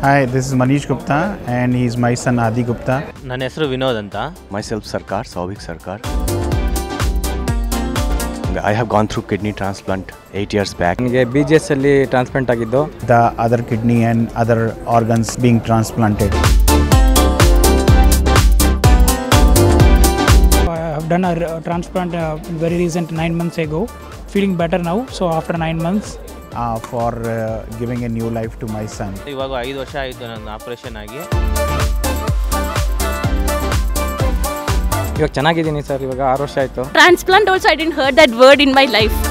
Hi, this is Manish Gupta and he is my son Adi Gupta. ನನ್ನ ಹೆಸರು ವಿನೋದ್ ಅಂತ. Myself Sarkar, Sauvik Sarkar. I have gone through kidney transplant 8 years back. ನನಗೆ BGS ಅಲ್ಲಿ transplant ಆಗಿದ್ದು. The other kidney and other organs being transplanted. I have done a transplant very recent 9 months ago. Feeling better now. So after 9 months. For giving a new life to my son. ಇವಾಗ 5 ವರ್ಷ ಆಯಿತು ನನ್ನ operation ಆಗಿ. ಇವಾಗ ಚೆನ್ನಾಗಿದ್ದೀನಿ sir, ಇವಾಗ 6 ವರ್ಷ ಆಯಿತು. Transplant also I didn't heard that word in my life.